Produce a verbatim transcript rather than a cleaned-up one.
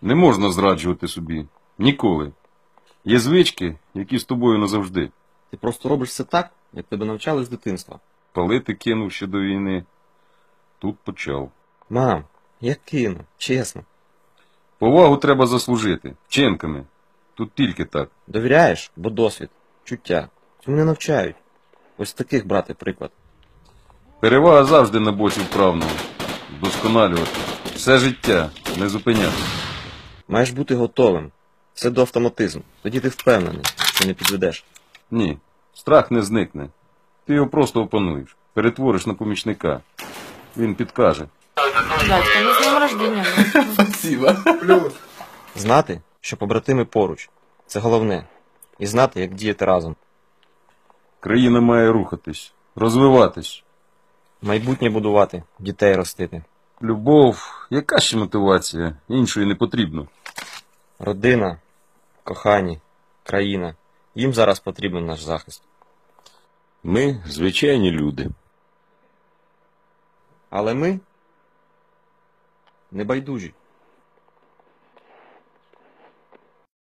Не можна зраджувати собі. Ніколи. Є звички, які з тобою назавжди. Ти просто робиш все так, як тебе навчали з дитинства. Палити кинув ще до війни. Тут почав. Мам, я кину, чесно. Повагу треба заслужити. Вчинками. Тут тільки так. Довіряєш, бо досвід, чуття. Цьому не навчають. Ось таких брати приклад. Перевага завжди на боці вправного. Вдосконалювати. Все життя. Не зупиняти. Маєш бути готовим. Все до автоматизму. Тоді ти впевнений, що не підведеш. Ні. Страх не зникне. Ти його просто опануєш. Перетвориш на помічника. Він підкаже. Дядька, ну з днем рождения. Спасибо. Знати, що побратими поруч. Це головне. І знати, як діяти разом. Країна має рухатись. Розвиватись. Майбутнє будувати, дітей ростити. Любов, яка ще мотивація? Іншої не потрібно. Родина, кохані, країна. Їм зараз потрібен наш захист. Ми звичайні люди. Але ми не байдужі.